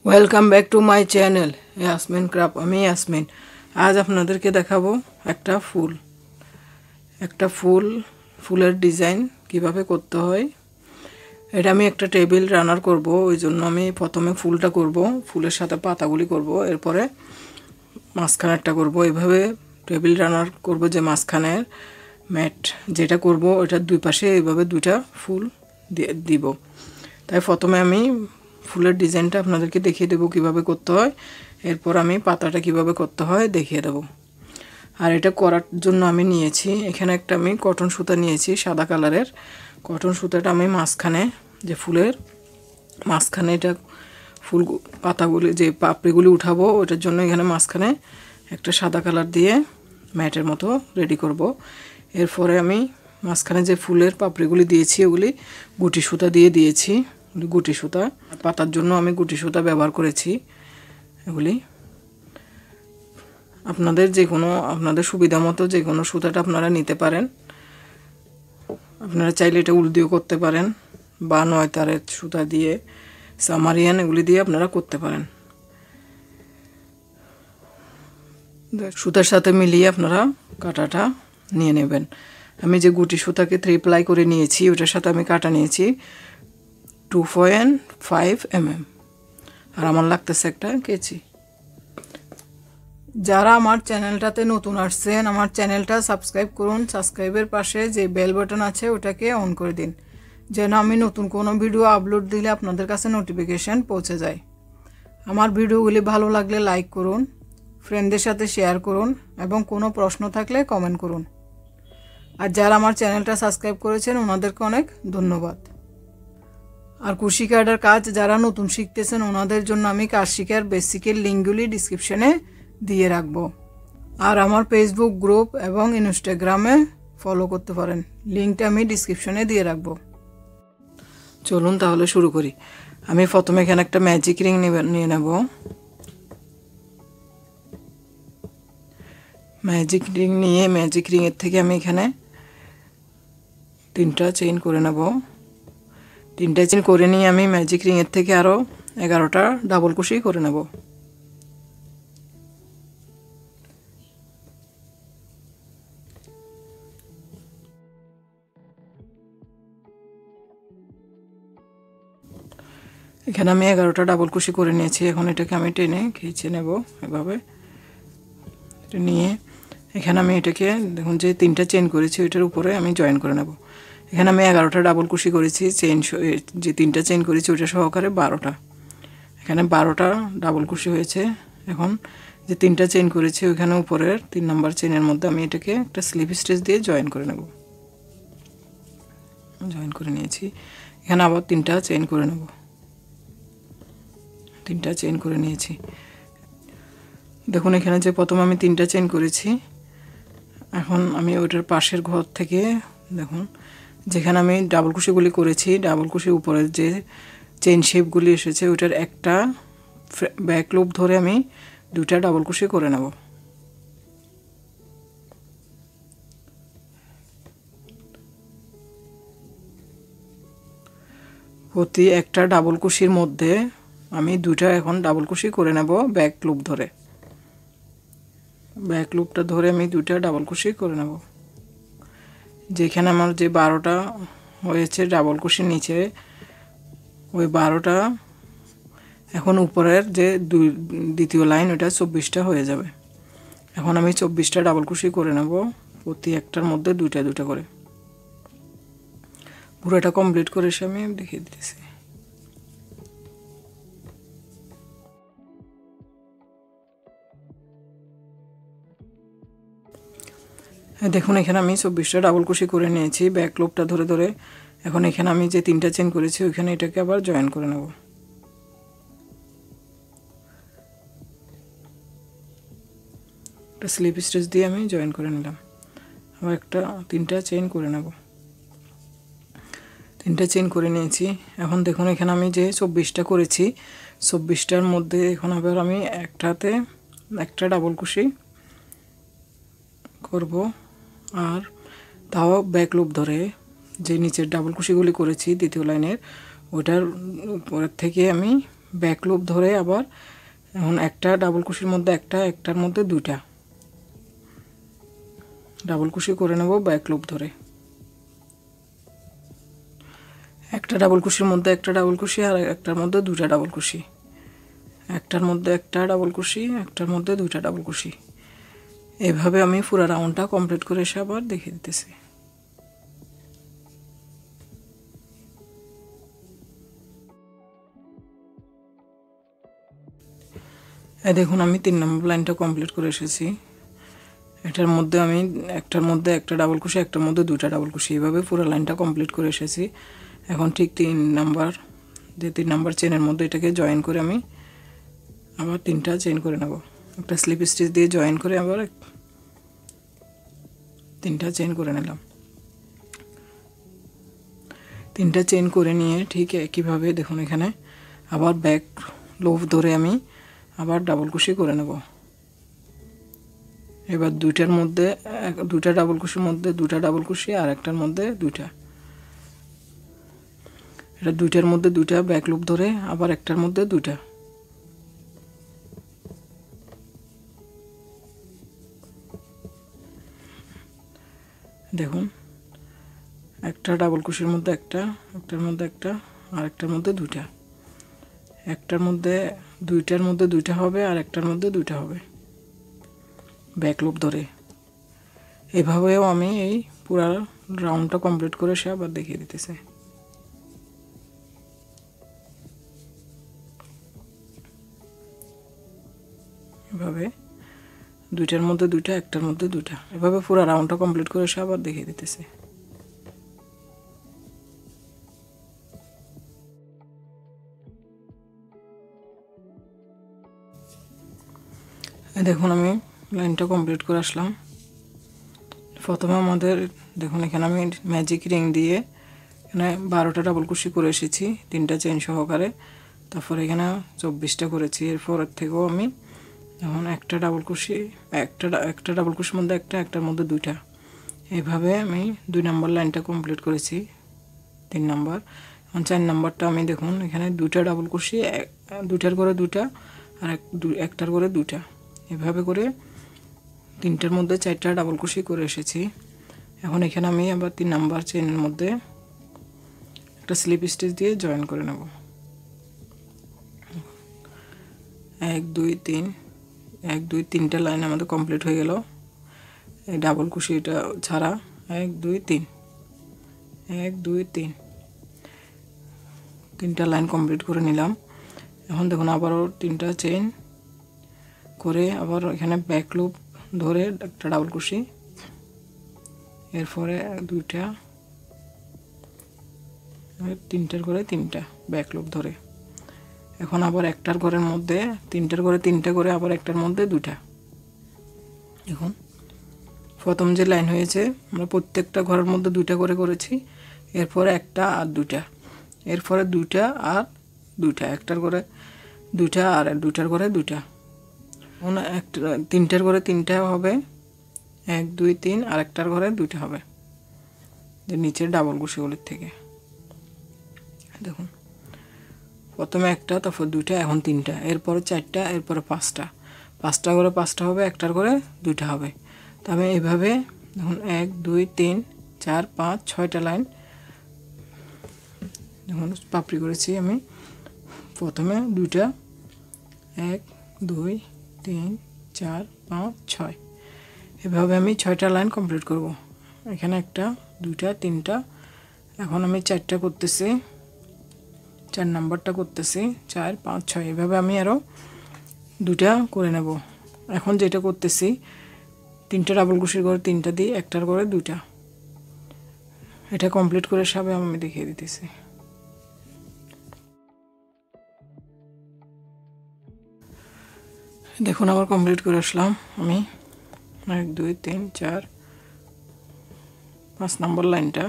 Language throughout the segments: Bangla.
Welcome back to my channel Yasmin craft. আমি ইয়াসমিন। আজ আপনাদেরকে দেখাবো একটা ফুলের ডিজাইন কিভাবে করতে হয়। এটা আমি একটা টেবিল রানার করব, ওই জন্য আমি প্রথমে ফুলটা করব, ফুলের সাথে পাতাগুলি করব, এরপরে মাঝখানেরটা করব। এইভাবে টেবিল রানার করব, যে মাঝখানের ম্যাট যেটা করব ওটার দুই পাশে এইভাবে দুইটা ফুল দিব। তাই প্রথমে আমি ফুলের ডিজাইনটা আপনাদেরকে দেখিয়ে দেবো কিভাবে করতে হয়, এরপর আমি পাতাটা কিভাবে করতে হয় দেখিয়ে দেবো। আর এটা করার জন্য আমি নিয়েছি এখানে একটা আমি কটন সুতা নিয়েছি, সাদা কালারের কটন সুতাটা আমি মাঝখানে, যে ফুলের মাঝখানে এটা ফুল পাতাগুলি যে পাপড়িগুলি উঠাবো ওটার জন্য এখানে মাঝখানে একটা সাদা কালার দিয়ে ম্যাটের মতো রেডি করব। এরপরে আমি মাঝখানে যে ফুলের পাপড়িগুলি দিয়েছি ওগুলি গুটি সুতা দিয়ে দিয়েছি, গুটি সুতা। পাতার জন্য আমি গুটি সুতা ব্যবহার করেছি। এগুলি আপনাদের সুবিধা মতো যে কোনো সুতাটা আপনারা নিতে পারেন। আপনারা চাইলে এটা উল দিয়েও করতে পারেন, বা 9 তারের সুতা দিয়ে, সামারিয়ান এগুলি দিয়ে আপনারা করতে পারেন। সুতার সাথে মিলিয়ে আপনারা কাটাটা নিয়ে নেবেন। আমি যে গুটি সুতাকে 3 প্লাই করে নিয়েছি ওটার সাথে আমি কাটা নিয়েছি 2.5 mm, আর আমার লাগতেছে একটা কেচি। যারা আমার চ্যানেলটাতে নতুন আসছেন আমার চ্যানেলটা সাবস্ক্রাইব করুন। সাবস্ক্রাইবের পাশে যে বেল বাটন আছে ওটাকে অন করে দিন, যেন আমি নতুন কোনো ভিডিও আপলোড দিলে আপনাদের কাছে নোটিফিকেশান পৌঁছে যায়। আমার ভিডিওগুলি ভালো লাগলে লাইক করুন, ফ্রেন্ডদের সাথে শেয়ার করুন, এবং কোনো প্রশ্ন থাকলে কমেন্ট করুন। আর যারা আমার চ্যানেলটা সাবস্ক্রাইব করেছেন ওনাদেরকে অনেক ধন্যবাদ। আর কুশি কাটার কাজ যারা নতুন শিখতেছেন ওনাদের জন্য আমি কাজ শিখার বেসিকের লিঙ্কগুলি ডিসক্রিপশনে দিয়ে রাখবো। আর আমার ফেসবুক গ্রুপ এবং ইনস্টাগ্রামে ফলো করতে পারেন, লিঙ্কটা আমি ডিসক্রিপশনে দিয়ে রাখবো। চলুন তাহলে শুরু করি। আমি প্রথমে এখানে একটা ম্যাজিক রিং নিয়ে নেব। ম্যাজিক রিং নিয়ে ম্যাজিক রিংয়ের থেকে আমি এখানে 3টা চেইন করে নেব। 3টা চেইন করে নিয়ে আমি ম্যাজিক রিংয়ের থেকে আরও 11টা ডাবল কুশি করে নেব। এখানে আমি 11টা ডাবল কুশি করে নিয়েছি। এখন এটাকে আমি টেনে খিঁচে নেব এভাবে। এটা নিয়ে এখানে আমি এটাকে দেখুন যে 3টা চেইন করেছি ওইটার উপরে আমি জয়েন করে নেব। এখানে আমি 11টা ডাবল কুশি করেছি, চেইন যে 3টা চেইন করেছি ওইটা সহকারে 12টা। এখানে 12টা ডাবল কুশি হয়েছে। এখন যে 3টা চেইন করেছি ওইখানে উপরের 3 নম্বর চেইনের মধ্যে আমি এটাকে একটা স্লিপ স্টিচ দিয়ে জয়েন করে নেব। জয়েন করে নিয়েছি। এখানে আবার 3টা চেইন করে নেব। 3টা চেইন করে নিয়েছি। দেখুন এখানে যে প্রথমে আমি 3টা চেইন করেছি, এখন আমি ওইটার পাশের ঘর থেকে দেখুন যেখানে আমি ডাবল কুশিগুলি করেছি, ডাবল কুশির উপরের যে চেইন শেপগুলি এসেছে ওইটার একটা ব্যাক লুপ ধরে আমি 2টা ডাবল কুশি করে নেব। প্রতি একটা ডাবল কুশির মধ্যে আমি 2টা এখন ডাবল কুশি করে নেব ব্যাক লুপ ধরে। ব্যাক লুপটা ধরে আমি 2টা ডাবল কুশি করে নেব। যেখানে আমার যে 12টা হয়েছে ডাবল কুশির নিচে, ওই 12টা এখন উপরের যে দ্বিতীয় লাইন ওটা 24টা হয়ে যাবে। এখন আমি 24টা ডাবল কুশি করে নেব, প্রতি একটার মধ্যে 2টা 2টা করে। পুরোটা কমপ্লিট করে এসে আমি দেখিয়ে দিতেছি। দেখুন এখানে আমি 24টা ডাবল কুশি করে নিয়েছি ব্যাক লুপটা ধরে ধরে। এখন এখানে আমি যে 3টা চেইন করেছি ওইখানে এটাকে আবার জয়েন করে নেব। একটা স্লিপ স্টিচ দিয়ে আমি জয়েন করে নিলাম। আবার 3টা চেইন করে নেব। 3টা চেইন করে নিয়েছি। এখন দেখুন এখানে আমি যে 24টা করেছি 24টার মধ্যে এখন আবার আমি একটাতে একটা ডাবল কুশি করব, আর তাও ব্যাক লুপ ধরে যে নিচের ডাবল কুশিগুলি করেছি দ্বিতীয় লাইনের ওটার উপরের থেকে আমি ব্যাক লুপ ধরে আবার এখন একটা ডাবল কুশির মধ্যে একটার মধ্যে দুইটা ডাবল কুশি করে নেব ব্যাক লুপ ধরে। একটা ডাবল কুশির মধ্যে একটা ডাবল কুশি আর একটার মধ্যে দুইটা ডাবল কুশি, একটার মধ্যে একটা ডাবল কুশি, একটার মধ্যে দুইটা ডাবল কুশি। এইভাবে আমি পুরো রাউন্ডটা কমপ্লিট করে এসে আবার দেখিয়ে দিতেছি। এই দেখুন আমি 3 নম্বর লাইনটা কমপ্লিট করে এসেছি। এটার মধ্যে আমি একটার মধ্যে একটা ডাবল কুশি, একটার মধ্যে দুইটা ডাবল কুশি, এইভাবে পুরো লাইনটা কমপ্লিট করে এসেছি। এখন ঠিক 3 নাম্বার চেনের মধ্যে এটাকে জয়েন করে আমি আবার 3টা চেইন করে নেব। একটা স্লিপ স্টিচ দিয়ে জয়েন করে আবার 3টা চেইন করে নিলাম। 3টা চেইন করে নিয়ে ঠিক একইভাবে দেখুন এখানে আবার ব্যাক লুপ ধরে আমি আবার ডাবল কুশি করে নেব। এবার দুইটার মধ্যে দুইটা ডাবল কুশির মধ্যে দুইটা ডাবল কুশি আর একটার মধ্যে দুইটা, এটা দুইটার মধ্যে দুইটা ব্যাক লুপ ধরে আবার একটার মধ্যে দুইটা। দেখুন একটা ডাবল কুশির মধ্যে একটার মধ্যে একটা আর একটার মধ্যে দুইটা, একটার মধ্যে দুইটা হবে আর একটার মধ্যে দুইটা হবে ব্যাক লুপ ধরে। এভাবেও আমি এই পুরো রাউন্ডটা কমপ্লিট করে সে আবার দেখিয়ে দিতেছে। এভাবে দুইটার মধ্যে দুইটা, একটার মধ্যে দুইটা, এভাবে পুরো রাউন্ডটা কমপ্লিট করে সে আবার দেখিয়ে দিতেছে। দেখুন আমি লাইনটা কমপ্লিট করে আসলাম। প্রথমে আমাদের দেখুন এখানে আমি ম্যাজিক রিং দিয়ে এখানে 12টা ডাবল কুশি করে এসেছি 3টা চেইন সহকারে, তারপর এখানে 24টা করেছি। এরপরের থেকেও আমি এখন একটা ডাবল কুশির মধ্যে একটার মধ্যে দুইটা, এইভাবে আমি 2 নম্বর লাইনটা কমপ্লিট করেছি। 3 নম্বর, এখন 4 নম্বরটা আমি দেখুন এখানে দুইটা ডাবল কুশি, দুইটার করে দুইটা আর একটার করে দুইটা, এভাবে করে 3টার মধ্যে 4টা ডাবল কুশি করে এসেছি। এখন এখানে আমি আবার 3 নাম্বার চেইনের মধ্যে একটা স্লিপ স্টিচ দিয়ে জয়েন করে নেব। 1 2 3 1 2 3টা লাইন আমাদের কমপ্লিট হয়ে গেল এই ডাবল কুশিটা ছাড়া। 1 2 3 1 2 3 3টা লাইন কমপ্লিট করে নিলাম। এখন দেখুন আবারও 3টা চেইন করে আবার এখানে ব্যাক লুপ ধরে একটা ডাবল কুশি, এরপরে দুইটা, 3টার করে 3টা ব্যাক লুপ ধরে এখন আবার একটার ঘরের মধ্যে 3টার করে 3টা করে আবার একটার মধ্যে দুইটা। দেখুন প্রথম যে লাইন হয়েছে আমরা প্রত্যেকটা ঘরের মধ্যে দুইটা করে করেছি, এরপরে একটা আর দুইটা, এরপরে দুইটা আর দুইটা, একটার করে দুইটা আর দুইটার করে দুইটা, একটা 3টার করে 3টা হবে 1 2 3 আর একটার ঘরে দুইটা হবে যে নিচের ডাবল কুশিগুলির থেকে। দেখুন প্রথমে একটা, তারপর দুইটা, এখন 3টা, এরপরে 4টা, এরপরে 5টা করে 5টা হবে, একটার করে দুইটা হবে। তো আমি এইভাবে দেখুন 1 2 3 4 5 6টা লাইন দেখুন পাপড়ি করেছি আমি। প্রথমে দুইটা 1 2 3 4 5 6, এভাবে আমি 6টা লাইন কমপ্লিট করব। এখানে একটা, দুইটা, 3টা, এখন আমি 4টা করতেছি, 4 নাম্বারটা করতেছি, 4 5 6, এভাবে আমি আরও দুইটা করে নেব। এখন যেটা করতেছি 3টা ডাবল কুশির করে 3টা দিয়ে একটার করে দুইটা, এটা কমপ্লিট করে সব আমি দেখিয়ে দিতেছি। দেখুন আবার কমপ্লিট করে আসলাম আমি 1 2 3 4 5 নম্বর লাইনটা,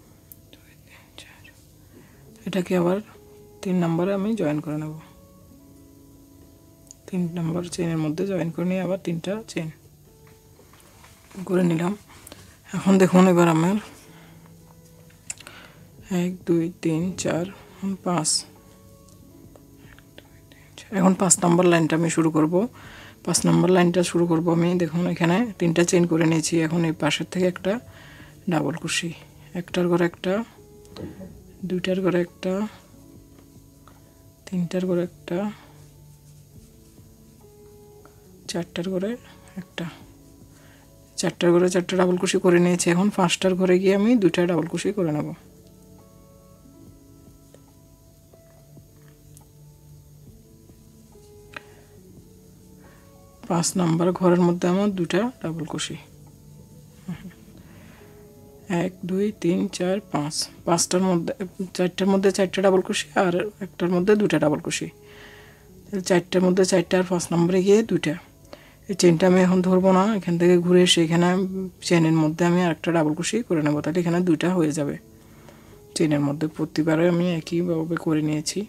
এটাকে আবার 3 নম্বরে আমি জয়েন করে নেব। 3 নম্বর চেইনের মধ্যে জয়েন করে নিয়ে আবার 3টা চেইন করে নিলাম। এখন দেখুন এবার আমার 1 2 3 4 5 এখন 5 নম্বর লাইনটা আমি শুরু করব। 5 নম্বর লাইনটা শুরু করব আমি। দেখুন এখানে 3টা চেইন করে নিয়েছি। এখন এই পাশের থেকে একটা ডাবল কুশি, একটার ঘরে একটা, দুইটার ঘরে একটা, তিনটার ঘরে একটা, চারটার ঘরে একটা, চারটার ঘরে চারটা ডাবল কুশি করে নিয়েছি। এখন 5টার ঘরে গিয়ে আমি 2টা ডাবল কুশি করে নেব। 5 নম্বর ঘরের মধ্যে আমার 2টা ডাবল কুশি, 1 2 3 4 5, 5টার মধ্যে 4টার মধ্যে 4টা ডাবল কুশি আর একটার মধ্যে 2টা ডাবল কুশি, 4টার মধ্যে 4টা আর 5 নম্বরে গিয়ে 2টা। এই চেনটা আমি এখন ধরবো না, এখান থেকে ঘুরে এসে এখানে চেনের মধ্যে আমি আরেকটা ডাবল কুশি করে নেব, তাহলে এখানে 2টা হয়ে যাবে চেনের মধ্যে। প্রতিবারে আমি একইভাবে করে নিয়েছি,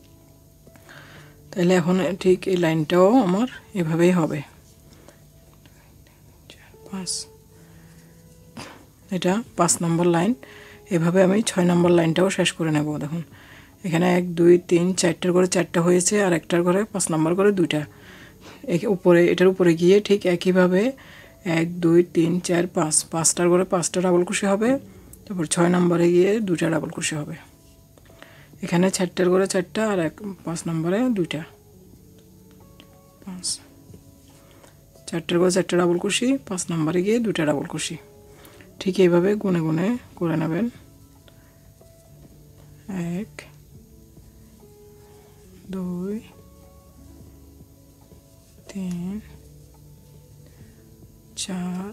তাহলে এখন ঠিক এই লাইনটাও আমার এভাবেই হবে। 5, এটা 5 নম্বর লাইন। এভাবে আমি 6 নম্বর লাইনটাও শেষ করে নেব। দেখুন এখানে 1 2 3 4টার ঘরে 4টা হয়েছে আর একটার ঘরে 5 নম্বর ঘরে 2টা। উপরে এটার উপরে গিয়ে ঠিক একইভাবে 1 2 3 4 5, 5টার ঘরে 5টা ডাবল কুশি হবে। তারপর 6 নম্বরে গিয়ে 2টা ডাবল কুশি হবে। এখানে 4টার ঘরে 4টা আর 5 নম্বরে 2টা, 5, 4টার ঘরে 4টা ডাবল কুশি, 5 নম্বরে গিয়ে 2টা ডাবল কুশি। ঠিক এইভাবে গুনে গুনে করে নেবেন। 1 2 3 4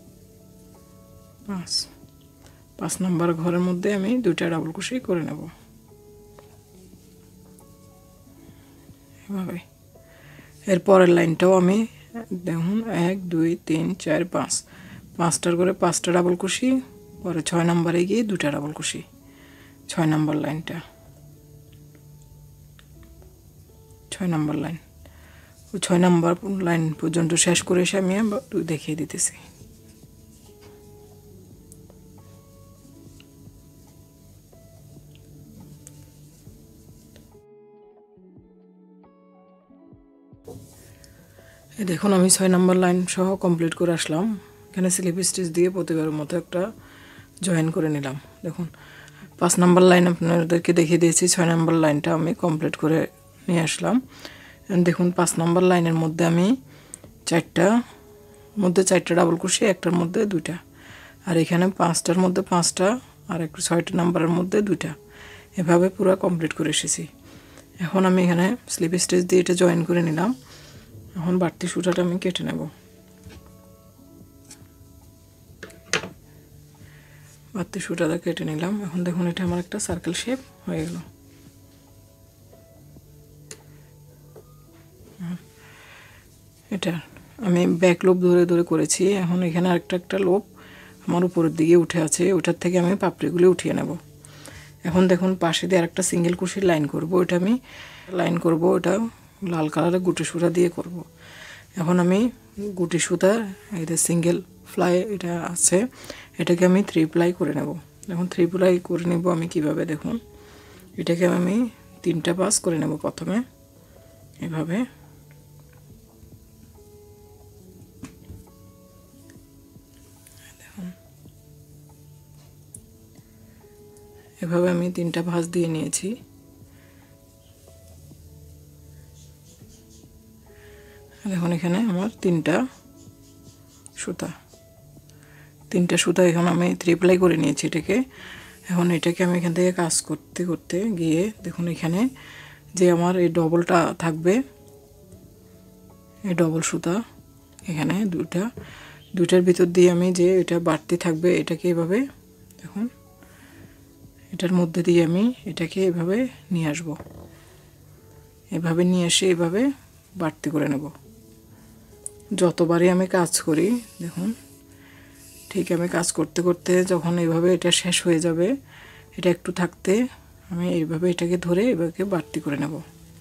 5, 5 নম্বর ঘরের মধ্যে আমি 2টা ডাবল কুশি করে নেব এভাবে। এর পরের লাইনটাও আমি দেখুন 1 2 3 4 5, 5টার ঘরে 5টা ডাবল কুশি, পরে 6 নম্বরে গিয়ে 2টা ডাবল কুশি, 6 নম্বর লাইনটা, 6 নম্বর লাইন। ওই 6 নম্বর লাইন পর্যন্ত শেষ করে এসে আমি দেখিয়ে দিতেছি। দেখুন আমি 6 নম্বর লাইন সহ কমপ্লিট করে আসলাম। এখানে স্লিপ স্টিচ দিয়ে প্রতিবারের মতো একটা জয়েন করে নিলাম। দেখুন 5 নম্বর লাইন আপনাদেরকে দেখিয়ে দিয়েছি, 6 নম্বর লাইনটা আমি কমপ্লিট করে নিয়ে আসলাম। দেখুন 5 নম্বর লাইনের মধ্যে আমি 4টা ডাবল কুশি, একটার মধ্যে 2টা, আর এখানে 5টার মধ্যে 5টা আর একটা 6টা নম্বরের মধ্যে 2টা, এভাবে পুরো কমপ্লিট করে এসেছি। এখন আমি এখানে স্লিপ স্টিচ দিয়ে এটা জয়েন করে নিলাম। এখন বাড়তি সুতাটা আমি কেটে নেব। বাড়তি সুতাটা কেটে নিলাম। এখন দেখুন এটা আমার একটা সার্কেল শেপ হয়ে গেল। এটা আমি ব্যাক লোব ধরে ধরে করেছি। এখন এখানে একটা লোব আমার উপরের দিকে উঠে আছে, ওটার থেকে আমি পাপড়িগুলি উঠিয়ে নেব। এখন দেখুন পাশে দিয়ে আরেকটা সিঙ্গেল কুশির লাইন করব। এটা আমি লাইন করব, এটা লাল কালারের গুটি সুতা দিয়ে করব। এখন আমি গুটি সুতা এদের সিঙ্গেল ফ্লাই এটা আছে, এটাকে আমি 3 প্লাই করে নেব। এখন 3 প্লাই করে নেব আমি কিভাবে, দেখুন এটাকে আমি 3টা পাস করে নেব প্রথমে এভাবে। দেখুন এভাবে আমি 3টা ভাঁজ দিয়ে নিয়েছি। দেখুন এখানে আমার 3টা সুতা এখন আমি 3 প্লাই করে নিয়েছি এটাকে। এখন এটাকে আমি এখান থেকে কাজ করতে করতে গিয়ে দেখুন এখানে যে আমার এই ডবলটা থাকবে, এই ডবল সুতা এখানে দুটার ভিতর দিয়ে আমি যে এটা বাড়তি থাকবে এটাকে এভাবে দেখুন এটার মধ্যে দিয়ে আমি এটাকে এভাবে নিয়ে আসব। এভাবে নিয়ে এসে এভাবে বাড়তি করে নেব। যতবারই আমি কাজ করি দেখুন ঠিক আমি কাজ করতে করতে যখন এইভাবে এটা শেষ হয়ে যাবে, এটা একটু থাকতে আমি এইভাবে এটাকে ধরে এভাবে বাড়তি করে নেব।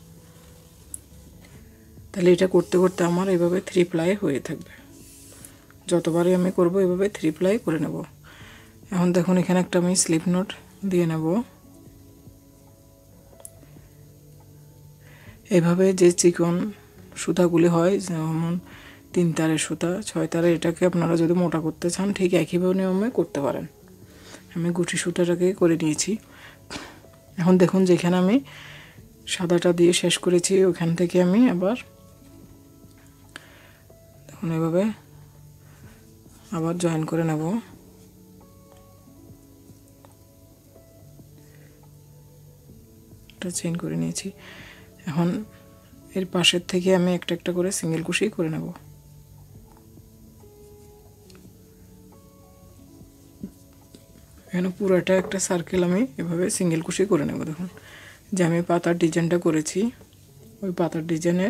তাহলে এটা করতে করতে আমার এইভাবে 3 প্লাই হয়ে থাকবে। যতবারই আমি করব এইভাবে 3 প্লাই করে নেব। এখন দেখুন এখানে একটা আমি স্লিপ নোট দিয়ে নেব। এভাবে যে চিকন সুতাগুলি হয়, যেমন 3 তারের সুতা, 6 তারের, এটাকে আপনারা যদি মোটা করতে চান ঠিক একইভাবে নিয়মে করতে পারেন। আমি গুটি সুতাটাকে করে নিয়েছি। এখন দেখুন যেখানে আমি সাদাটা দিয়ে শেষ করেছি ওখান থেকে আমি আবার দেখুন এভাবে আবার জয়েন করে নেব। এটা চেইন করে নিয়েছি। এখন এর পাশের থেকে আমি একটা একটা করে সিঙ্গেল কুশি করে নেব। এখানে পুরোটা একটা সার্কেল আমি এভাবে সিঙ্গেল কুশি করে নেব। দেখুন যে আমি পাতার ডিজাইনটা করেছি, ওই পাতার ডিজাইনের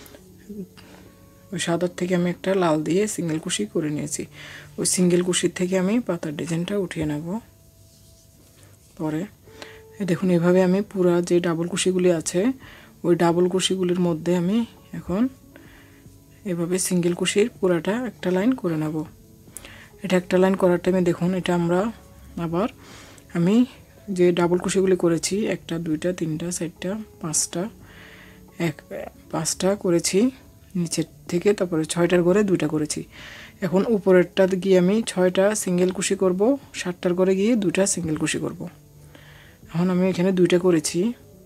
ওই সাদার থেকে আমি একটা লাল দিয়ে সিঙ্গেল কুশি করে নিয়েছি। ওই সিঙ্গেল কুশির থেকে আমি পাতার ডিজাইনটা উঠিয়ে নেব। পরে দেখুন এভাবে আমি পুরা যে ডাবল কুশিগুলি আছে ওই ডাবল কুশিগুলির মধ্যে আমি এখন এভাবে সিঙ্গেল কুশির পুরাটা একটা লাইন করে নেব। এটা একটা লাইন করার টাইমে দেখুন এটা আমরা আবার আমি যে ডাবল কুশিগুলি করেছি 1টা 2টা 3টা 4টা 5টা করেছি নিচের থেকে, তারপরে 6টার ঘরে 2টা করেছি। এখন উপরেরটা গিয়ে আমি 6টা সিঙ্গেল কুশি করব, 7টার ঘরে গিয়ে 2টা সিঙ্গেল কুশি করব। এখন আমি এখানে 2টা করেছি,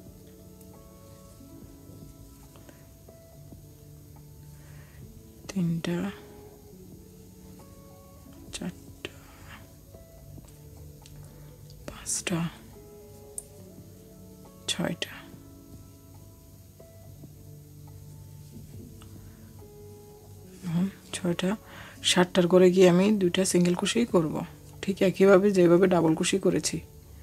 3টা 4টা 5টা 6টা। এখন 6টা 7টার ঘরে গিয়ে আমি 2টা সিঙ্গেল কুশি করব, ঠিক একইভাবে যেভাবে ডাবল কুশি করেছি।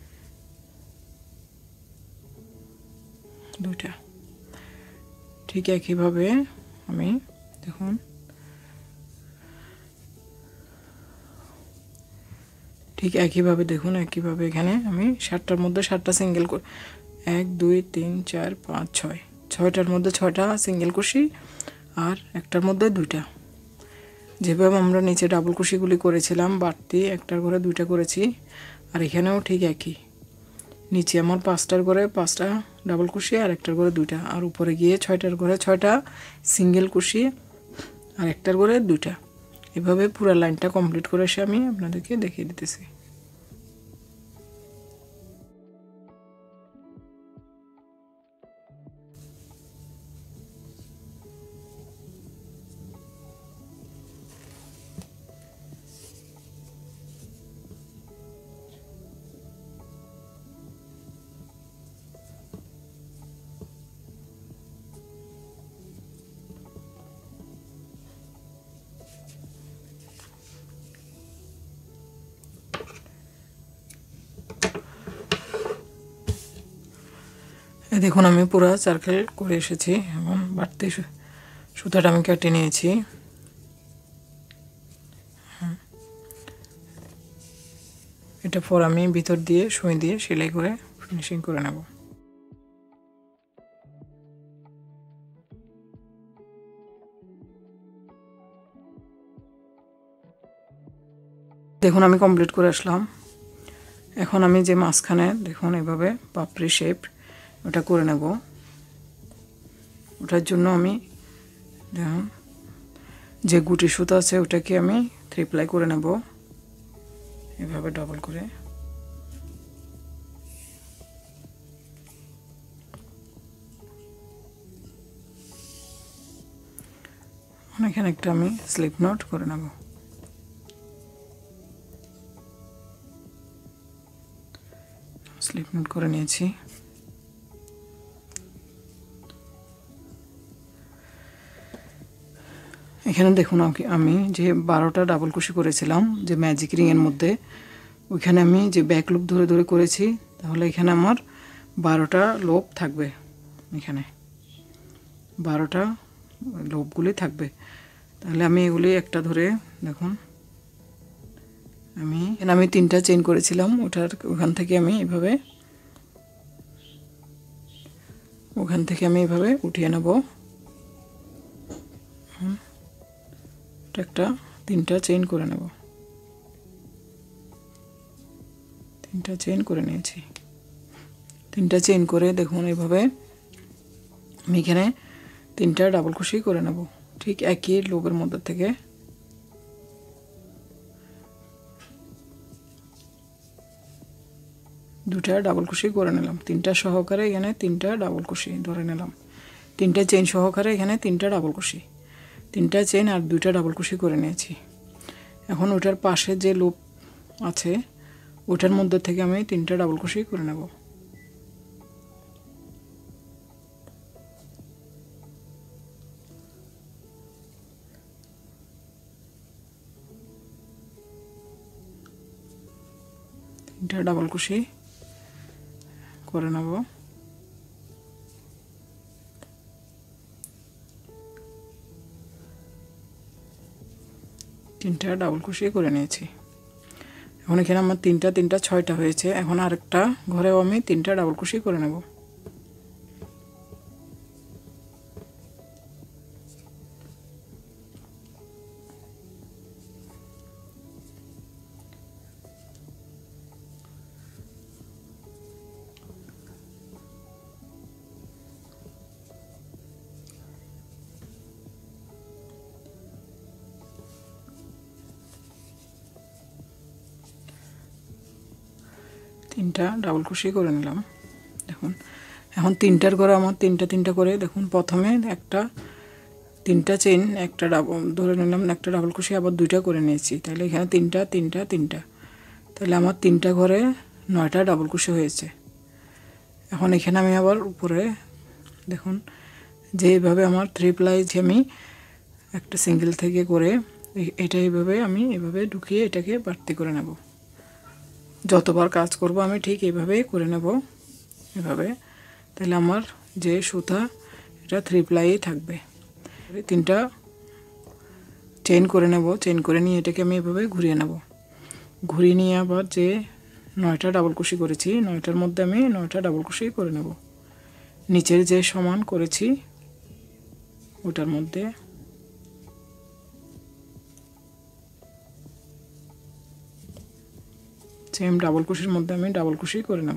2টা ঠিক একইভাবে আমি দেখুন ঠিক একইভাবে দেখুন একইভাবে এখানে আমি 7টার মধ্যে 7টা সিঙ্গেল 1 2 3 4 5 6 6টার মধ্যে 6টা সিঙ্গেল কুশি আর একটার মধ্যে 2টা। যেভাবে আমরা নিচে ডাবল কুশিগুলি করেছিলাম বাড়তি 1টার ঘরে 2টা করেছি, আর এখানেও ঠিক একই। নিচে আমার 5টার ঘরে 5টা ডাবল কুশি আর একটার ঘরে 2টা, আর উপরে গিয়ে 6টার ঘরে 6টা সিঙ্গেল কুশি আর একটার ঘরে 2টা। এভাবে পুরো লাইনটা কমপ্লিট করে এসে আমি আপনাদেরকে দেখিয়ে দিতেছি। দেখুন আমি পুরো সার্কেল করে এসেছি এবং বাড়তি সুতাটা আমি কেটে নিয়েছি। এটা পর আমি ভিতর দিয়ে সুই দিয়ে সেলাই করে ফিনিশিং করে নেব। দেখুন আমি কমপ্লিট করে আসলাম। এখন আমি যে মাঝখানে দেখুন এভাবে পাপড়ি শেপ ওটা করে নেব। ওটার জন্য আমি দেখুন যে গুটি সুতা আছে ওটাকে আমি 3 প্লাই করে নেব এভাবে ডাবল করে। এখানে একটা আমি স্লিপ নট করে নেব। স্লিপ নট করে নিয়েছি। এখানে দেখুন আমি যে 12টা ডাবল কুশি করেছিলাম যে ম্যাজিক রিংয়ের মধ্যে, ওইখানে আমি যে ব্যাক লুপ ধরে ধরে করেছি, তাহলে এখানে আমার 12টা লোপ থাকবে। এখানে 12টা লোপগুলি থাকবে। তাহলে আমি এগুলি একটা ধরে দেখুন আমি 3টা চেইন করেছিলাম, ওখান থেকে আমি এভাবে উঠিয়ে নেব। একটা 3টা চেইন করে নেব। 3টা চেইন করে নিয়েছি। 3টা চেইন করে দেখুন এভাবে আমি এখানে 3টা ডাবল কুশি করে নেব ঠিক একই লুপের মধ্যে থেকে। দুটা ডাবল কুশি করে নিলাম, 3টা সহকারে এখানে 3টা ডাবল কুশি ধরে নিলাম, 3টা চেইন সহকারে এখানে 3টা ডাবল কুশি, 3টা চেইন আর 2টা ডাবল কুশি করে নিয়েছি। এখন ওটার পাশে যে লুপ আছে ওটার মধ্যে থেকে আমি 3টা ডাবল কুশি করে নেব। ডাবল কুশি করে নেব। 3টা ডাবল কুশি করে নিয়েছি। এখন এখানে আমার 3টা 6টা হয়েছে। এখন আরেকটা ঘরেও আমি 3টা ডাবল কুশি করে নেব। তিনটা ডাবল কুশি করে নিলাম। দেখুন এখন 3টার ঘরে আমার 3টা করে দেখুন প্রথমে একটা 3টা চেইন একটা ডাবল ধরে নিলাম, একটা ডাবল কুশি আবার 2টা করে নিয়েছি, তাহলে এখানে 3টা তাহলে আমার 3টা ঘরে 9টা ডাবল কুশি হয়েছে। এখন এখানে আমি আবার উপরে দেখুন যেভাবে আমার 3 প্লাই আমি একটা সিঙ্গেল থেকে করে এটা এইভাবে আমি এভাবে ঢুকিয়ে এটাকে বাড়তি করে নেব। যতবার কাজ করব আমি ঠিক এইভাবেই করে নেব এভাবে, তাহলে আমার যে সুতা এটা 3 প্লাই থাকবে। 3টা চেইন করে নেব, চেইন করে নিয়ে এটাকে আমি এভাবে ঘুরিয়ে নেব। ঘুরিয়ে নিয়ে আবার যে 9টা ডাবল কুশি করেছি 9টার মধ্যে আমি 9টা ডাবল কুশি করে নেব। নিচের যে সমান করেছি ওটার মধ্যে সেম ডাবল কুশির মধ্যে আমি ডাবল কুশি করে নেব।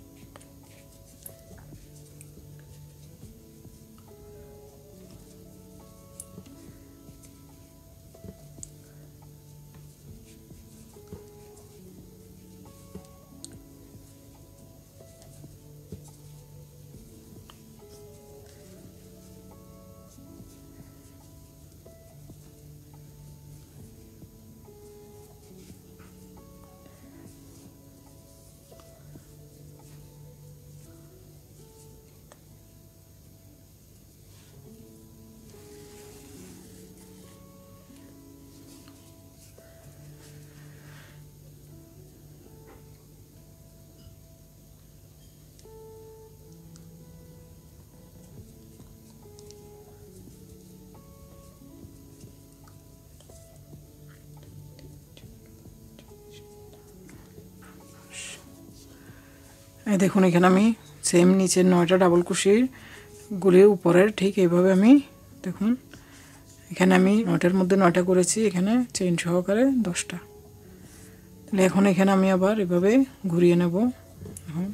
এই দেখুন এখানে আমি সেম নিচের 9টা ডাবল কুশির গুলির উপরের ঠিক এইভাবে আমি দেখুন এখানে আমি 9টার মধ্যে 9টা করেছি, এখানে চেইন সহকারে 10টা। তাহলে এখন এখানে আমি আবার এভাবে ঘুরিয়ে নেব। এখন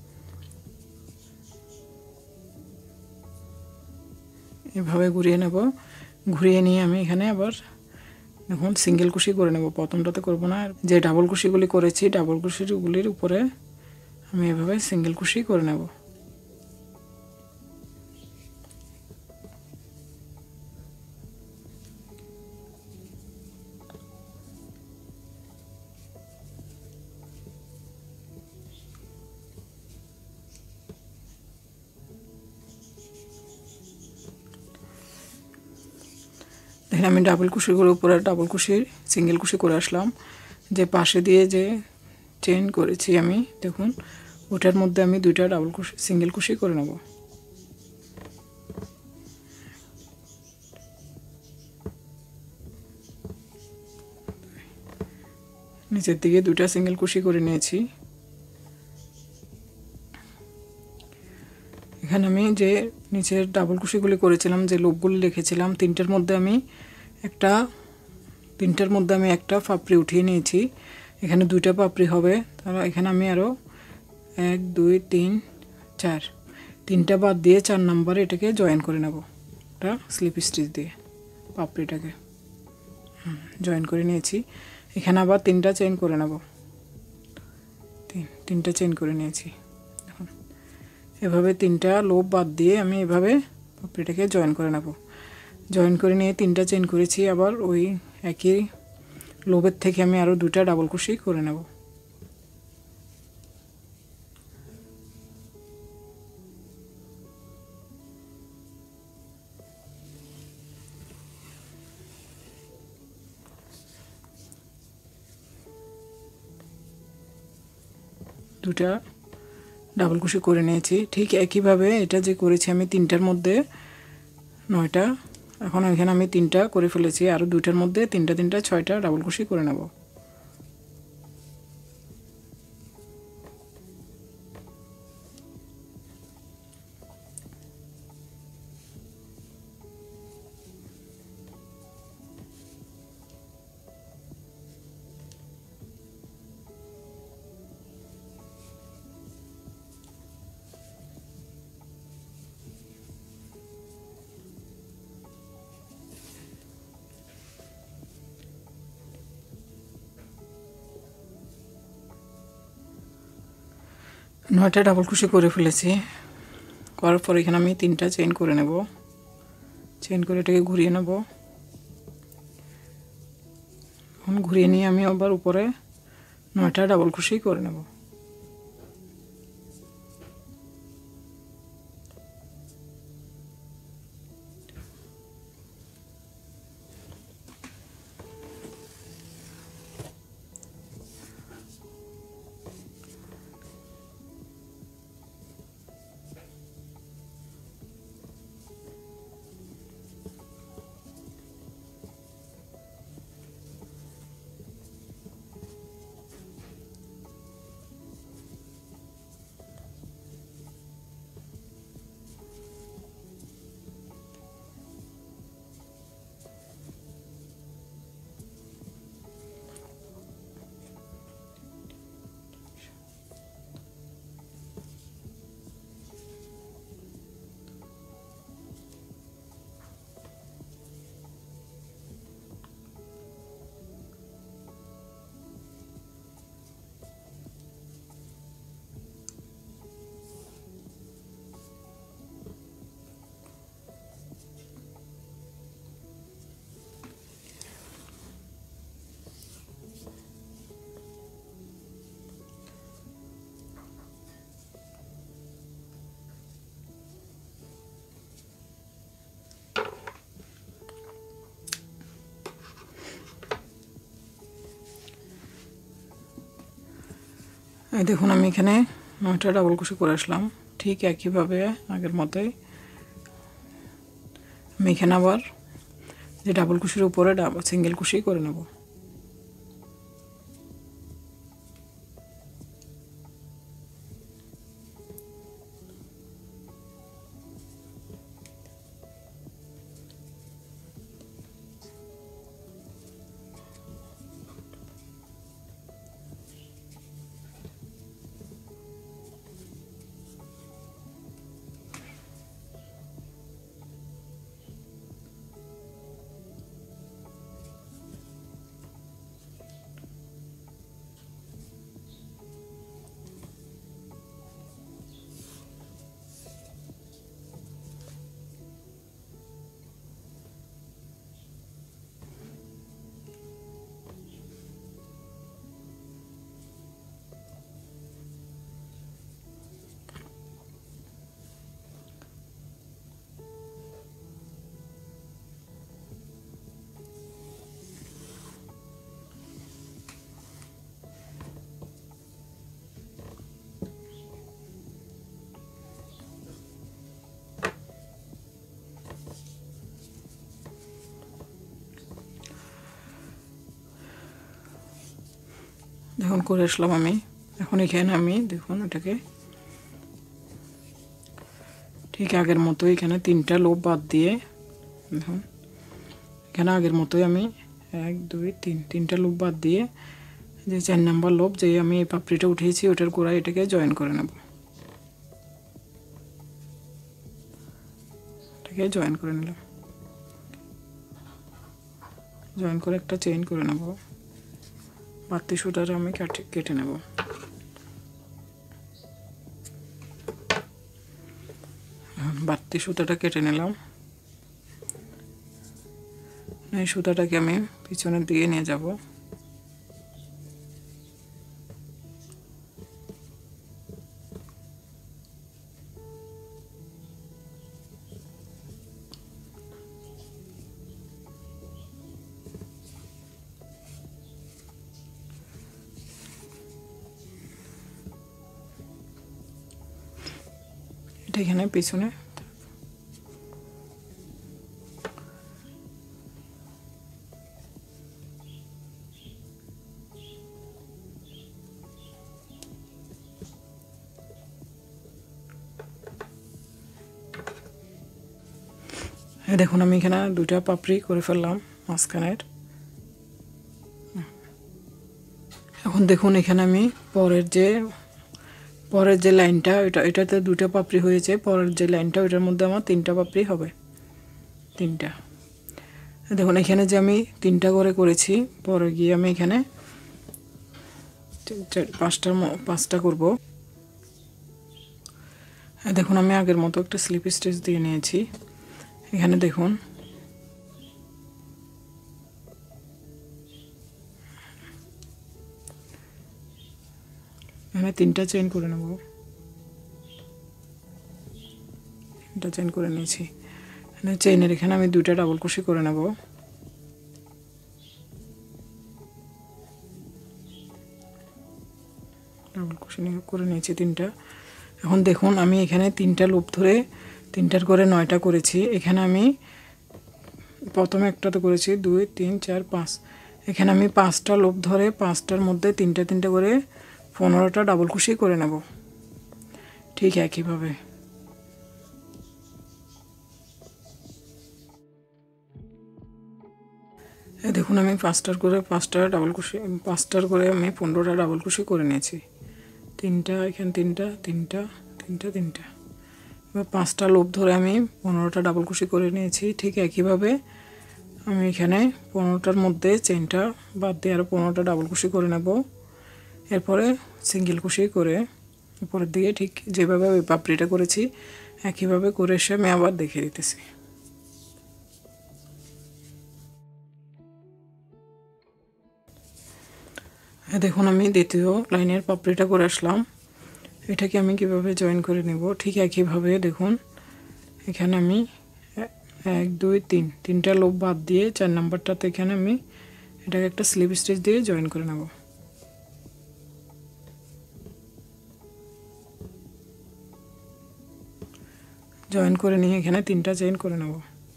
এভাবে ঘুরিয়ে নেব, ঘুরিয়ে নিয়ে আমি এখানে আবার দেখুন সিঙ্গেল কুশি করে নেব। প্রথমটাতে করব না, যে ডাবল কুশিগুলি করেছি ডাবল কুশিগুলির উপরে আমি এভাবে সিঙ্গেল কুশি করে নেব। দেখেন আমি ডাবল কুশিগুলোর উপরে ডাবল কুশির সিঙ্গেল কুশি করে আসলাম। যে পাশে দিয়ে যে চেইন করেছি আমি দেখুন ওটার মধ্যে আমি 2টা ডাবল কুশি সিঙ্গেল কুশি করে নেব। নিচের দিকে 2টা সিঙ্গেল কুশি করে নিয়েছি। এখানে আমি যে নিচের ডাবল কুশিগুলি করেছিলাম যে লুপগুলি লিখেছিলাম 3টার মধ্যে আমি একটা পাপড়ি উঠিয়ে নিয়েছি। এখানে 2টা পাপড়ি হবে, তাহলে এখানে আমি আরও 1 2 3 4 তিনটা বাদ দিয়ে 4 নম্বরে এটাকে জয়েন করে নেব, এটা স্লিপ স্টিচ দিয়ে পাপড়িটাকে জয়েন করে নিয়েছি। এখানে আবার 3টা চেইন করে নেব, 3টা চেইন করে নিয়েছি। দেখুন এভাবে 3টা লোপ বাদ দিয়ে আমি এভাবে পাপড়িটাকে জয়েন করে নেব। জয়েন করে নিয়ে 3টা চেইন করেছি, আবার ওই একই লোবের থেকে আমি আরও 2টা ডাবল ক্রোশি করে নেব। দুটা ডাবল ক্রোশি করে নিয়েছি। ঠিক একইভাবে এটা যে করেছি আমি 3টার মধ্যে 9টা, এখন এখানে আমি 3টা করে ফেলেছি, আরও 2টার মধ্যে 3টা 3টা 6টা ডাবল ক্রোশি করে নেব। নয়টা ডাবল ক্রোশি করে ফেলেছি, করার পর এখানে আমি 3টা চেইন করে নেব। চেইন করে এটাকে ঘুরিয়ে নেব। এখন ঘুরিয়ে নিয়ে আমি আবার উপরে 9টা ডাবল ক্রোশি করে নেব। এই দেখুন আমি এখানে 9টা ডাবল ক্রোশি করে আসলাম। ঠিক একইভাবে আগের মতোই আমি এখানে আবার যে ডাবল ক্রোশির উপরে সিঙ্গেল ক্রোশি করে নেব। দেখুন করে আসলাম আমি। এখন এখানে আমি দেখুন এটাকে ঠিক আগের মতো এখানে 3টা লোপ বাদ দিয়ে দেখুন এখানে আগের মতোই আমি 1 2 3 3টা লোপ বাদ দিয়ে যে 4 নম্বর লোপ যে আমি এই পাপড়িটা উঠিয়েছি ওটার গোড়ায় এটাকে জয়েন করে নেব। এটাকে জয়েন করে নিলাম, জয়েন করে একটা চেইন করে নেব। বাড়তি সুতাটা আমি কেটে নেব। বাড়তি সুতাটা কেটে নিলাম। এই সুতাটাকে আমি পিছনের দিকে নিয়ে যাব। এটা এখানে পিছনে দেখুন আমি এখানে দুটা পাপড়ি করে ফেললাম মাঝখানের। এখন দেখুন এখানে আমি পরের যে লাইনটা এটাতে দুটো পাপড়ি হয়েছে, পরের যে লাইনটা ওটার মধ্যে আমার 3টা পাপড়ি হবে, 3টা। দেখুন এখানে যে আমি 3টা করে করেছি, পরে গিয়ে আমি এখানে 5টা করব। দেখুন আমি আগের মতো একটা স্লিপ স্টিচ দিয়ে নিয়েছি। এখানে দেখুন এখানে 3টা চেইন করে নেব, 3টা চেইন করে নিয়েছি। এখানে চেইনের এখানে আমি 2টা ডাবল ক্রোশে করে নেব। ডাবল ক্রোশে করে নিয়েছি 3টা। এখন দেখুন আমি এখানে 3টা লুপ ধরে 3টার করে 9টা করেছি। এখানে আমি প্রথমে একটাতে করেছি 2 3 4 5, এখানে আমি 5টা লুপ ধরে 5টার মধ্যে 3টা করে 15টা ডাবল ক্রোশে করে নেব, ঠিক একইভাবে। দেখুন আমি 5টার করে 15টা ডাবল ক্রোশে করে নিয়েছি। 3টা এখানে 3টা 3টা 3টা 3টা, এবার 5টা লুপ ধরে আমি 15টা ডাবল ক্রোশে করে নিয়েছি। ঠিক একইভাবে আমি এখানে 15টার মধ্যে চেইনটা বাদ দিয়ে আরও 15টা ডাবল ক্রোশে করে নেব। এরপরে সিঙ্গেল ক্রোশে করে উপরের দিকে ঠিক যেভাবে ওই পাপড়িটা করেছি একইভাবে করে এসে আমি আবার দেখিয়ে দিতেছি। দেখুন আমি দ্বিতীয় লাইনের পাপড়িটা করে আসলাম। এটাকে আমি কিভাবে জয়েন করে নেব, ঠিক একইভাবে দেখুন এখানে আমি 1 2 3 3টা লুপ বাদ দিয়ে 4 নাম্বারটাতে এখানে আমি এটাকে একটা স্লিপ স্টিচ দিয়ে জয়েন করে নেব। জয়েন করে নিয়ে এখানে 3টা চেইন করে নেব।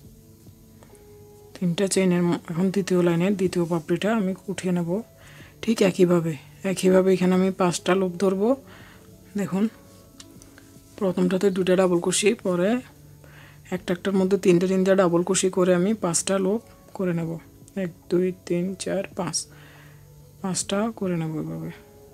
3টা চেইনের এখন দ্বিতীয় লাইনের দ্বিতীয় পাপড়িটা আমি উঠিয়ে নেব। ঠিক একইভাবে এখানে আমি 5টা লুপ ধরব। দেখুন প্রথমটাতে 2টা ডাবল ক্রোশে, পরে একটার মধ্যে 3টা ডাবল ক্রোশে করে আমি 5টা লুপ করে নেব। 1 2 3 4 5, 5টা করে নেব। এভাবে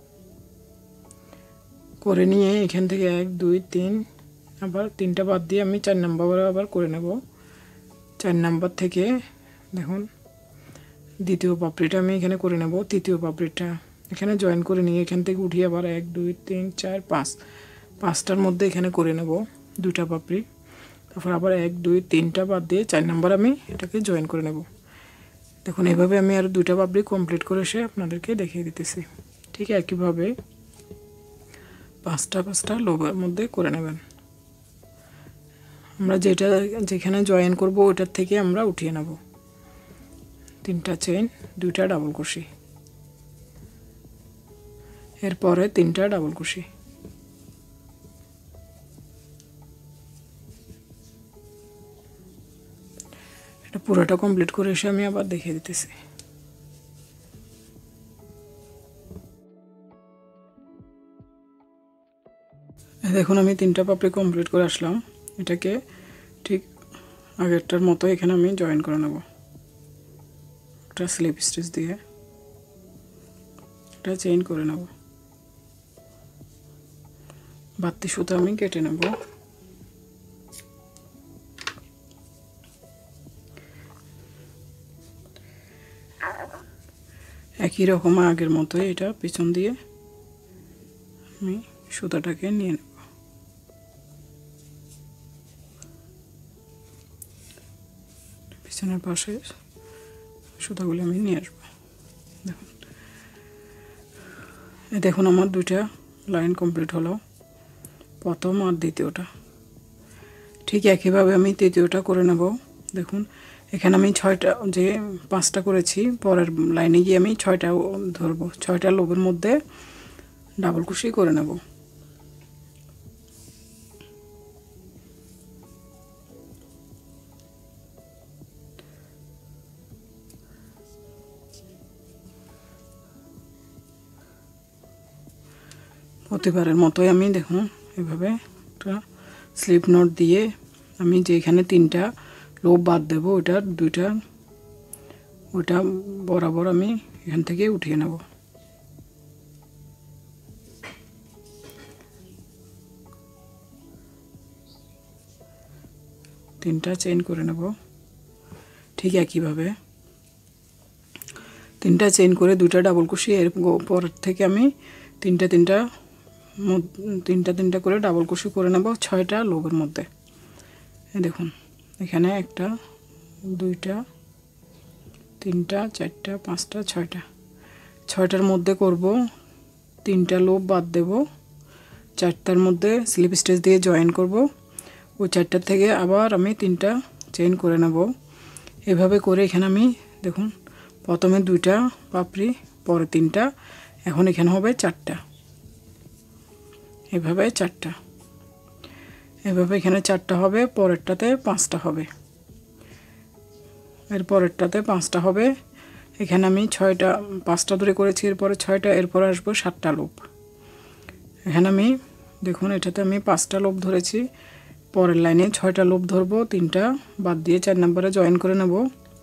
করে নিয়ে এখান থেকে 1 2 3 আবার 3টা বাদ দিয়ে আমি 4 নাম্বার আবার করে নেব। 4 নাম্বার থেকে দেখুন দ্বিতীয় পাপড়িটা আমি এখানে করে নেব। তৃতীয় পাপড়িটা এখানে জয়েন করে নিয়ে এখান থেকে উঠিয়ে আবার 1 2 3 4 5, 5টার মধ্যে এখানে করে নেব 2টা পাপড়ি। তারপর আবার 1 2 3টা বাদ দিয়ে 4 নাম্বার আমি এটাকে জয়েন করে নেব। দেখুন এইভাবে আমি আর 2টা পাপড়ি কমপ্লিট করে এসে আপনাদেরকে দেখিয়ে দিতেছি। ঠিক একইভাবে 5টা লুপের মধ্যে করে নেবেন। আমরা যেখানে জয়েন করব ওটার থেকে আমরা উঠিয়ে নেব। 3টা চেইন 2টা ডাবল ক্রোশে, এরপরে 3টা ডাবল ক্রোশে। এটা পুরোটা কমপ্লিট করে এসে আমি আবার দেখিয়ে দিতেছি। দেখুন আমি 3টা পাপড়ি কমপ্লিট করে আসলাম। এটাকে ঠিক আগেরটার মতো এখানে আমি জয়েন করে নেব। একটা স্লিপ স্টিচ দিয়ে এটা চেইন করে নেব। বাড়তি সুতা আমি কেটে নেব। একই রকম আগের মতোই এটা পিছন দিয়ে আমি সুতাটাকে নিয়ে নেব। পিছনের পাশে সুতাগুলো আমি নিয়ে আসবো। দেখুন আমার দুইটা লাইন কমপ্লিট হলো, প্রথম আর দ্বিতীয়টা। ঠিক একইভাবে আমি তৃতীয়টা করে নেব। দেখুন এখানে আমি 6টা যে 5টা করেছি, পরের লাইনে গিয়ে আমি 6টা ধরবো। 6টা লোবের মধ্যে ডাবল কুশি করে নেব। প্রতিবারের মতোই আমি দেখুন এভাবে একটা স্লিপ নট দিয়ে আমি যেখানে 3টা লোব বাদ দেব ওটার 2টা ওটা বরাবর আমি এখান থেকে উঠিয়ে নেব। তিনটা চেইন করে নেব। ঠিক একইভাবে 3টা চেইন করে 2টা ডাবল কুশি, এর পর থেকে আমি তিনটা করে ডাবল কুশি করে নেব 6টা লোবের মধ্যে। দেখুন এখানে 1টা 2টা 3টা 4টা 5টা 6টা, 6টার মধ্যে করব 3টা লোব বাদ দেব, 4টার মধ্যে স্লিপ স্টিচ দিয়ে জয়েন করব, ওই 4টার থেকে আবার আমি 3টা চেইন করে নেব। এভাবে করে এখানে আমি দেখুন প্রথমে 2টা পাপড়ি, পরে 3টা, এখন এখানে হবে 4টা, এভাবে 4টা, এভাবে এখানে 4টা হবে, পরেরটাতে 5টা হবে, এর পরেরটাতে 5টা হবে। এখানে আমি 5টা ধরে করেছি, এরপরে 6টা, এরপরে আসবো 7টা লোব। এখানে আমি দেখুন এটাতে আমি 5টা লোব ধরেছি, পরের লাইনে 6টা লোব ধরবো, 3টা বাদ দিয়ে 4 নম্বরে জয়েন করে নেব।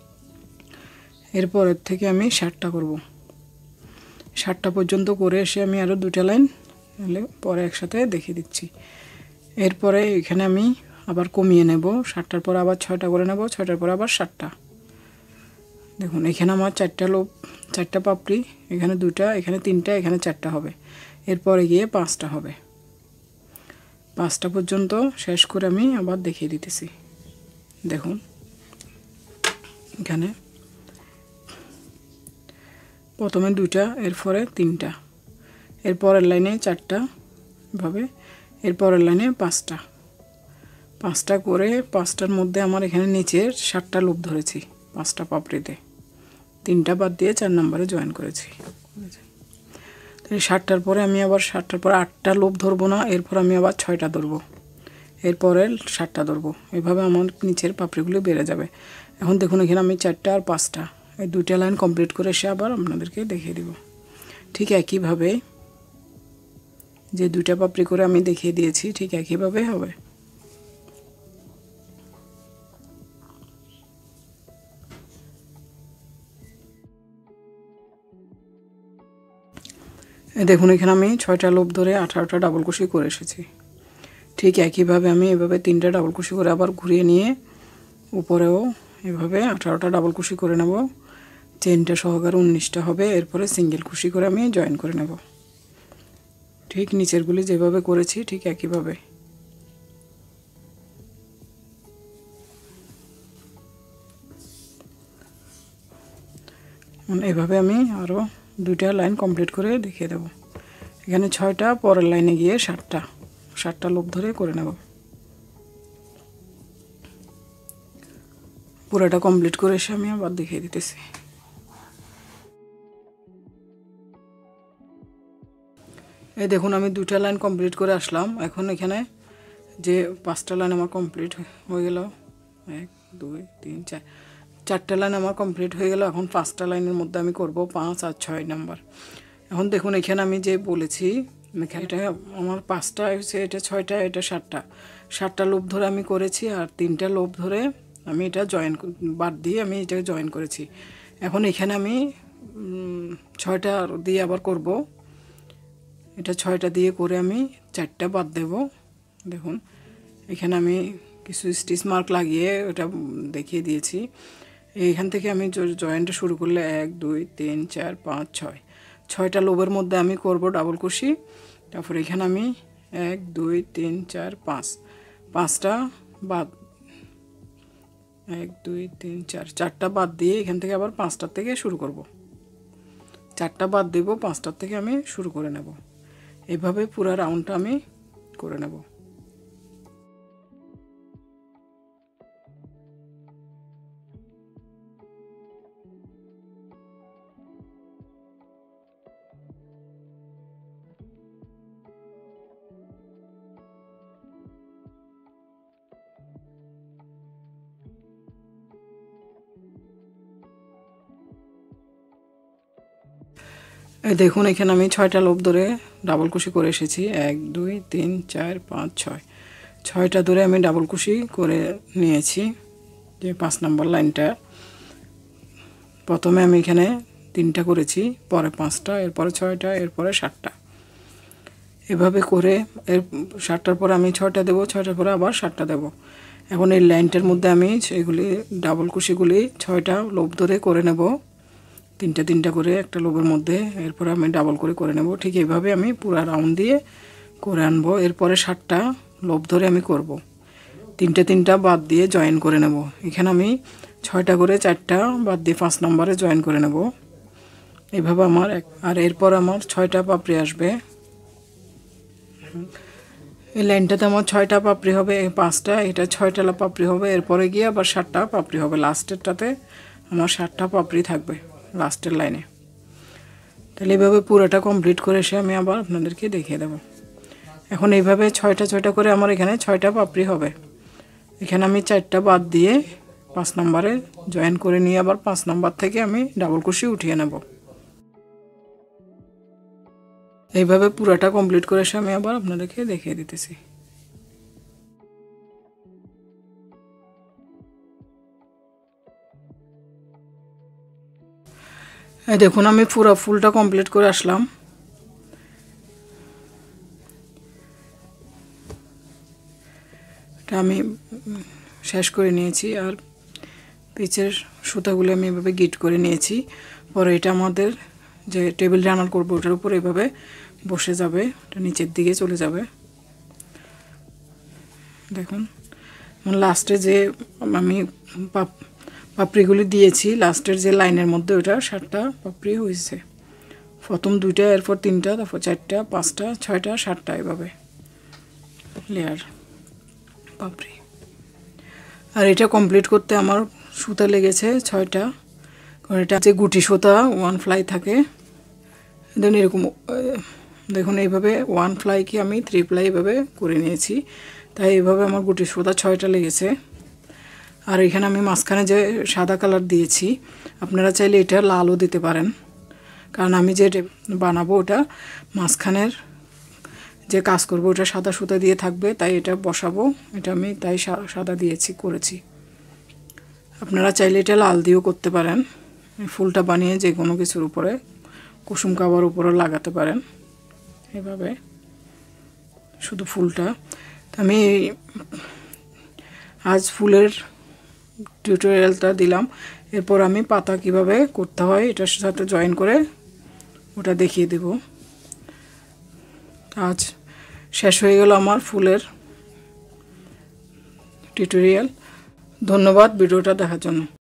এরপরের থেকে আমি 7টা করব। 7টা পর্যন্ত করে এসে আমি আরও 2টা লাইন পরে একসাথে দেখিয়ে দিচ্ছি। এরপরে এখানে আমি আবার কমিয়ে নেব, 7টার পর আবার 6টা করে নেব, 6টার পর আবার 7টা। দেখুন এখানে আমার 4টা লোব, 4টা পাপড়ি, এখানে 2টা, এখানে 3টা, এখানে 4টা হবে, এরপরে গিয়ে 5টা হবে। 5টা পর্যন্ত শেষ করে আমি আবার দেখিয়ে দিতেছি। দেখুন এখানে প্রথমে 2টা, এরপরে 3টা, এরপরের লাইনে 4টা, এভাবে এরপরের লাইনে 5টা, 5টা করে 5টার মধ্যে আমার এখানে নিচের 7টা লোব ধরেছি 5টা পাপড়িতে, 3টা বাদ দিয়ে 4 নম্বরে জয়েন করেছি। 7টার পরে আমি আবার 7টার পরে 8টা লোব ধরবো না, এরপর আমি আবার 6টা ধরবো, এরপরে 7টা ধরবো, এভাবে আমার নিচের পাপড়িগুলো বেড়ে যাবে। এখন দেখুন এখানে আমি 4টা আর 5টা, এই 2টা লাইন কমপ্লিট করে এসে আবার আপনাদেরকে দেখিয়ে দিব। ঠিক একইভাবে যে 2টা পাপড়ি করে আমি দেখিয়ে দিয়েছি, ঠিক একইভাবে হবে। দেখুন এখানে আমি 6টা লোব ধরে 18টা ডাবল কুশি করে এসেছি। ঠিক একইভাবে আমি এভাবে 3টা ডাবল কুশি করে আবার ঘুরিয়ে নিয়ে উপরেও এভাবে 18টা ডাবল কুশি করে নেব, চেনটা সহকারে 19টা হবে, এরপরে সিঙ্গেল কুশি করে আমি জয়েন করে নেব। ঠিক নিচেরগুলি যেভাবে করেছি ঠিক একইভাবে। এভাবে আমি আরও 2টা লাইন কমপ্লিট করে দেখিয়ে দেব। এখানে 6টা, পরের লাইনে গিয়ে 7টা লোব ধরে করে নেব। পুরোটা কমপ্লিট করে এসে আমি আবার দেখিয়ে দিতেছি। এই দেখুন আমি 2টা লাইন কমপ্লিট করে আসলাম। এখন এখানে যে 5টা লাইন আমার কমপ্লিট হয়ে গেল, 1 2 3 4, 4টা লাইন আমার কমপ্লিট হয়ে গেল। এখন 5টা লাইনের মধ্যে আমি করব 5 আর 6 নাম্বার। এখন দেখুন এখানে আমি যে বলেছি এটা আমার 5টা হচ্ছে, এটা 6টা, এটা 7টা লোব ধরে আমি করেছি, আর 3টা লোব ধরে আমি এটা জয়েন বাদ দিয়ে আমি এটা জয়েন করেছি। এখন এখানে আমি 6টা দিয়ে আবার করব, এটা 6টা দিয়ে করে আমি 4টা বাদ দেব। দেখুন এখানে আমি কিছু স্টিচ মার্ক লাগিয়ে ওটা দেখিয়ে দিয়েছি। এইখান থেকে আমি জয়েন্টটা শুরু করলে 1 2 3 4 5 6 6টা লোবের মধ্যে আমি করব ডাবল কুশি। তারপর এখানে আমি 1 2 3 4 5 5টা বাদ 1 2 3 4 4টা বাদ দিয়ে এখান থেকে আবার 5টার থেকে শুরু করব। 4টা বাদ দেব, 5টার থেকে আমি শুরু করে নেব। এইভাবে পুরো রাউন্ডটা আমি করে নেব। এই দেখুন এখানে আমি 6টা লোব ধরে ডাবল কুশি করে এসেছি। 1 2 3 4 5 6 6টা ধরে আমি ডাবল কুশি করে নিয়েছি। যে 5 নম্বর লাইনটা প্রথমে আমি এখানে 3টা করেছি, পরে 5টা, এরপরে 6টা, এরপরে 7টা। এভাবে করে এর 7টার পরে আমি 6টা দেব, 6টার পরে আবার 7টা দেব। এখন এই লাইনটার মধ্যে আমি সেগুলি ডাবল কুশিগুলি 6টা লোব ধরে করে নেব, 3টা করে একটা লোবের মধ্যে। এরপরে আমি ডাবল করে নেব। ঠিক এইভাবে আমি পুরো রাউন্ড দিয়ে করে আনবো। এরপরে 7টা লোব ধরে আমি করব, 3টা বাদ দিয়ে জয়েন করে নেব। এখানে আমি 6টা করে 4টা বাদ দিয়ে 5 নম্বরে জয়েন করে নেব। এইভাবে আমার আর এরপর আমার 6টা পাপড়ি আসবে। এই লাইনটাতে আমার 6টা পাপড়ি হবে, 5টা, এটা 6টা পাপড়ি হবে। এরপরে গিয়ে আবার 7টা পাপড়ি হবে। লাস্টেরটাতে আমার 7টা পাপড়ি থাকবে লাস্টের লাইনে। তাহলে এইভাবে পুরোটা কমপ্লিট করে এসে আমি আবার আপনাদেরকে দেখিয়ে দেব। এখন এইভাবে 6টা করে আমার এখানে 6টা পাপড়ি হবে। এখানে আমি 4টা বাদ দিয়ে 5 নম্বরে জয়েন করে নিয়ে আবার 5 নম্বর থেকে আমি ডাবল কুশি উঠিয়ে নেব। এইভাবে পুরোটা কমপ্লিট করে এসে আমি আবার আপনাদেরকে দেখিয়ে দিতেছি। দেখুন আমি পুরো ফুলটা কমপ্লিট করে আসলাম। এটা আমি শেষ করে নিয়েছি আর পিচের সুতাগুলো আমি এভাবে গিট করে নিয়েছি। পরে এটা আমাদের যে টেবিল রানার করবো ওটার উপর এভাবে বসে যাবে, এটা নিচের দিকে চলে যাবে। দেখুন লাস্টে যে আমি পাপড়িগুলি দিয়েছি লাস্টের যে লাইনের মধ্যে ওটা 7টা পাপড়ি হয়েছে। প্রথম 2টা, এরপর 3টা, তারপর 4টা, 5টা, 6টা, 7টা, এভাবে লেয়ার পাপড়ি। আর এটা কমপ্লিট করতে আমার সুতা লেগেছে 6টা, কারণ এটা যে গুটি সুতা 1 ফ্লাই থাকে। দেখুন এরকম, দেখুন এইভাবে 1 ফ্লাইকে আমি 3 ফ্লাই এভাবে করে নিয়েছি। তাই এইভাবে আমার গুটি সুতা 6টা লেগেছে। আর এখানে আমি মাঝখানে যে সাদা কালার দিয়েছি, আপনারা চাইলে এটা লালও দিতে পারেন, কারণ আমি যে বানাবো ওটা মাঝখানের যে কাজ করব ওটা সাদা সুতা দিয়ে থাকবে, তাই এটা বসাবো। এটা আমি তাই সাদা দিয়েছি করেছি। আপনারা চাইলে এটা লাল দিয়েও করতে পারেন। ফুলটা বানিয়ে যে কোনো কিছুর উপরে, কুসুম কাবার উপরে লাগাতে পারেন এভাবে শুধু ফুলটা। আমি আজ ফুলের টিউটোরিয়ালটা দিলাম। এরপর আমি পাতা কিভাবে করতে হয় এটার সাথে জয়েন করে ওটা দেখিয়ে দেব। আজ শেষ হয়ে গেল আমার ফুলের টিউটোরিয়াল। ধন্যবাদ ভিডিওটা দেখার জন্য।